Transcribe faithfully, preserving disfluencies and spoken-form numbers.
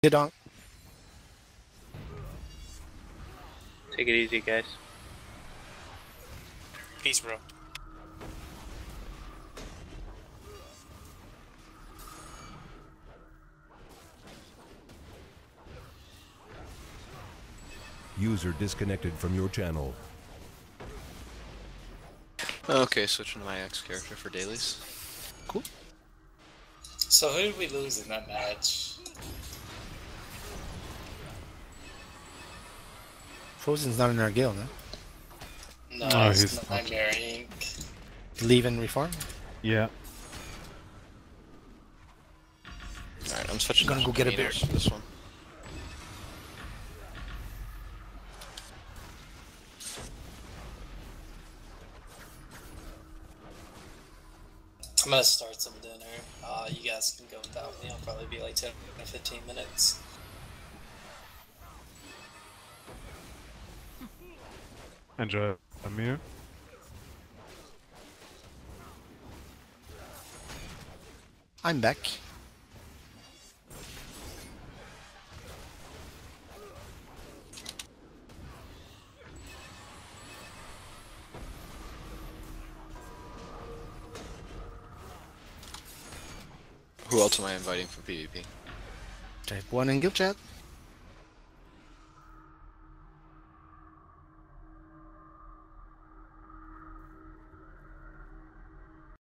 Hit on. Take it easy, guys. Peace, bro. User disconnected from your channel. Okay, switching to my ex character for dailies. Cool. So who did we lose in that match? Frozen's not in our guild, huh? No, No, it's he's not. Nightmare Incorporated. Leave and reform. Yeah. Alright, I'm switching Gonna to go get a meters beer. for this one. I'm gonna start some dinner. Uh, you guys can go without me. I'll probably be like ten or fifteen minutes. Enjoy, Amir. I'm back. Who else am I inviting for PvP? Type one in guild chat.